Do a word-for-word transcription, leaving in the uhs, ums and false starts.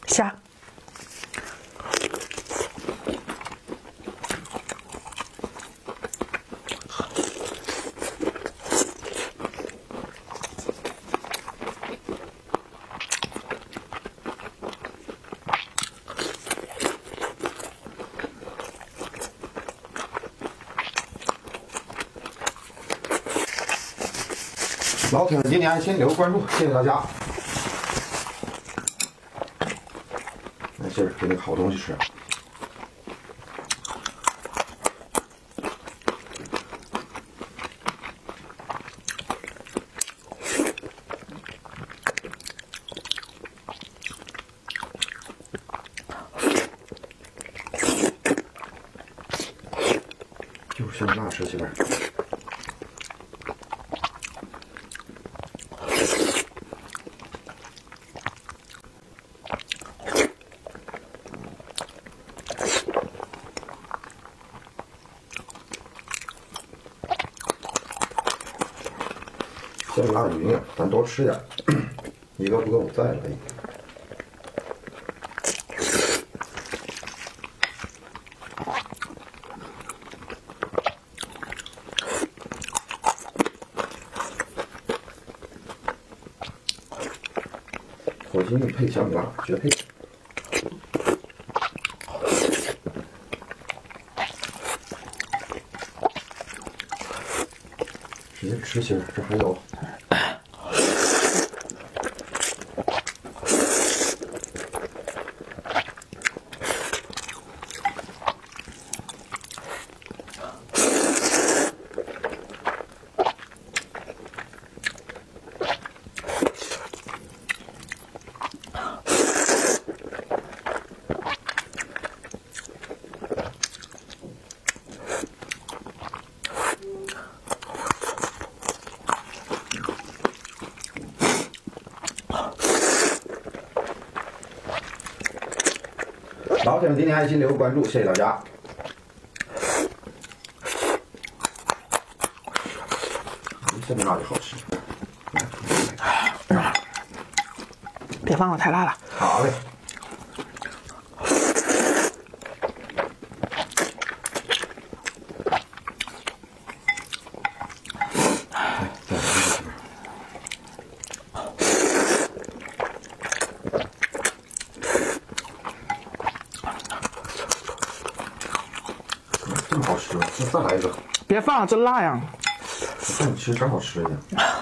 虾。 老铁们，今天请留关注，谢谢大家。来，今儿给你个好东西吃。就是香辣，吃媳妇儿。 这辣鱼呢，咱多吃点，一个不够再来一个。火鸡面配小米辣，绝配。直接吃心儿，这还有。 老铁们，今天爱心留关注，谢谢大家。这么辣就好吃， 别放了，太辣了。 好嘞。来，再来一个。 真好吃，再再来一个。 别放了，真辣呀！ 这其实真好吃一点。